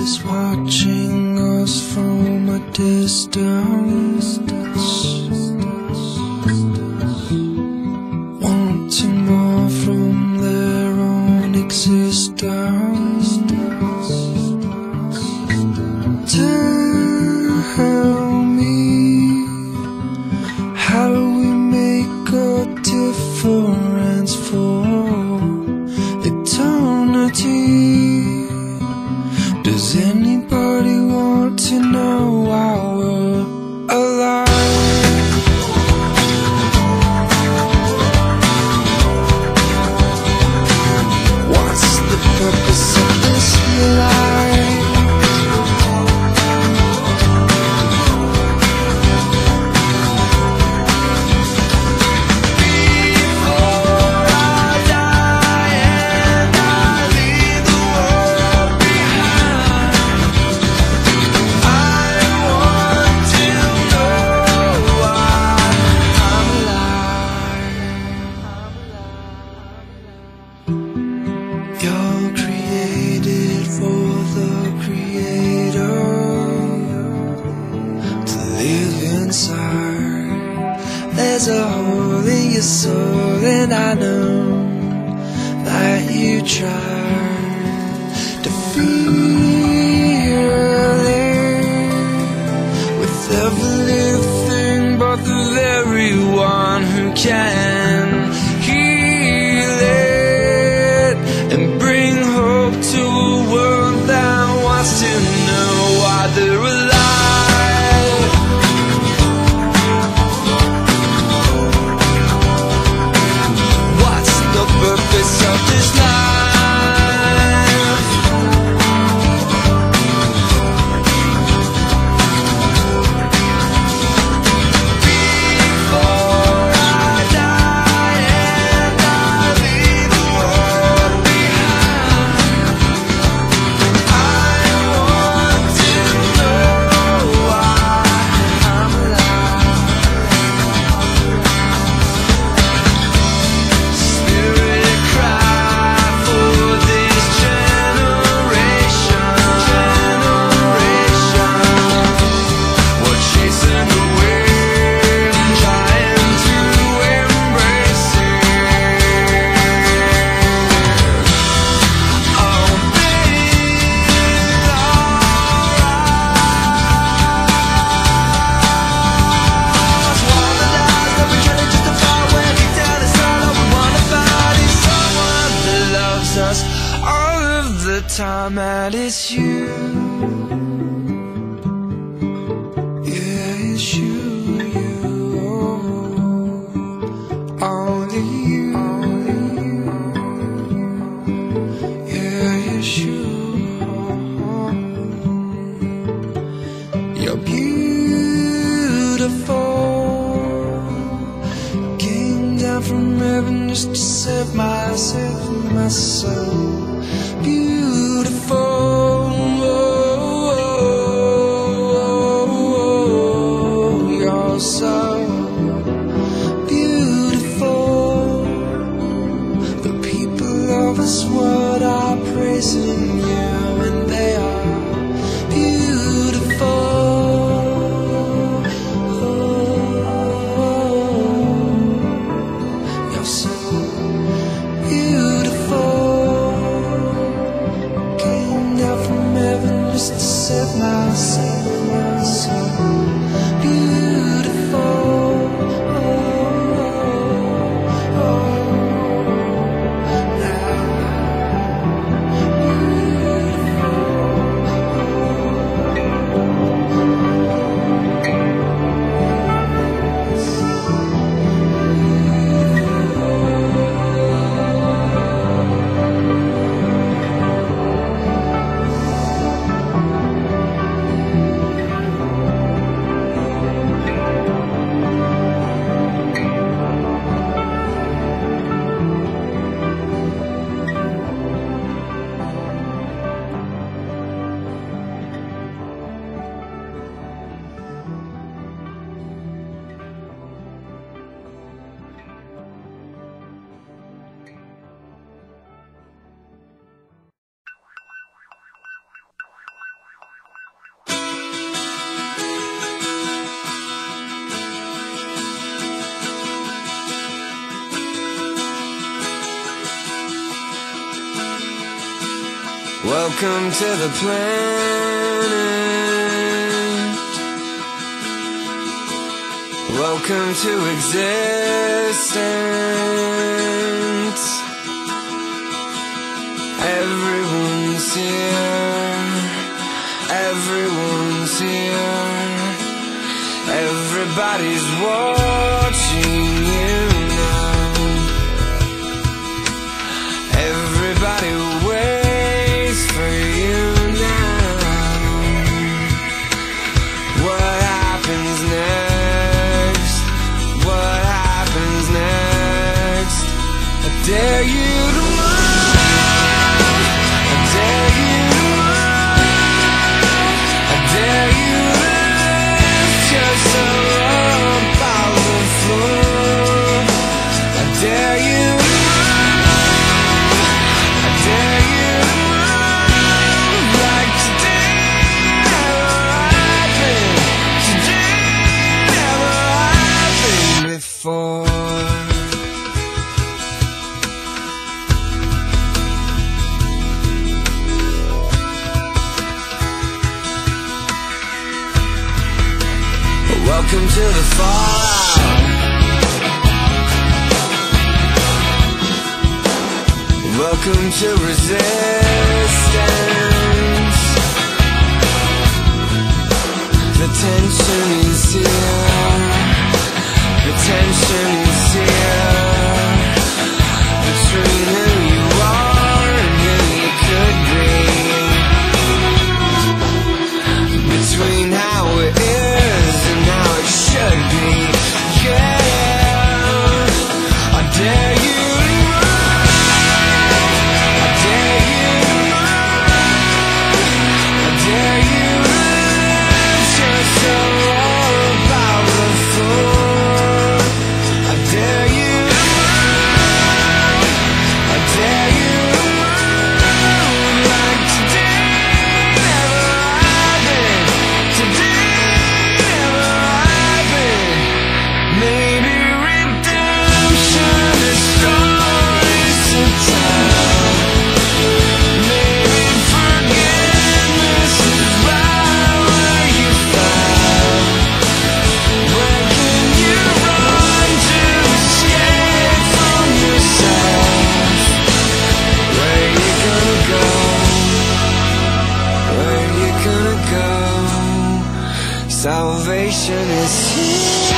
is watching us from a distance, wanting more from their own existence. Tell me, how do we make a difference for eternity? Does anybody want to know why we're alive? What's the purpose of this life? You're created for the Creator to live inside. There's a hole in your soul, and I know that you try to feel it with every little thing, but the very one who can heal it and bring hope to a world that wants to know why they're alive. What's the purpose of this life? All of the time, and it's you. Yeah, it's you, only you. Yeah, it's you. You're beautiful, came down from heaven just to save myself and my soul. Beautiful, you're so beautiful. The people of this world are praising you, and they are beautiful. You're so beautiful, just to save my soul. Beautiful, Welcome to the planet. Welcome to existence. Everyone's here. Everyone's here. Everybody's watching you now. Everybody waits for you now. What happens next? What happens next? I dare you to move. I dare you to move. I dare you to lift yourself up off the floor. I dare you to move. I dare you to move like today never happened. Today never happened before. Welcome to the fallout. Welcome to resistance. The tension is here. The tension is here. Between who you are and who you could be. Between how it is and how it should be. Yeah, I dare you to move. I dare you to move. I dare you to lift yourself up out the floor. I dare you to move. I dare you to move like today never happened. Today never happened. Maybe redemption is stories to tell. Maybe forgiveness is right where you fell. Where can you run to escape from yourself? Where you gonna go? Where you gonna go? Salvation is here.